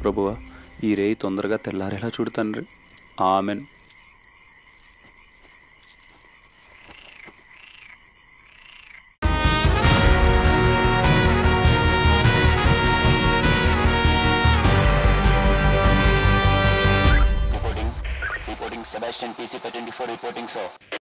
ప్రభువా, ఈ రేయి తొందరగా తెల్లారేలా చూడు తండ్రి. Amen. Reporting. Sebastian PC for 24 reporting, sir.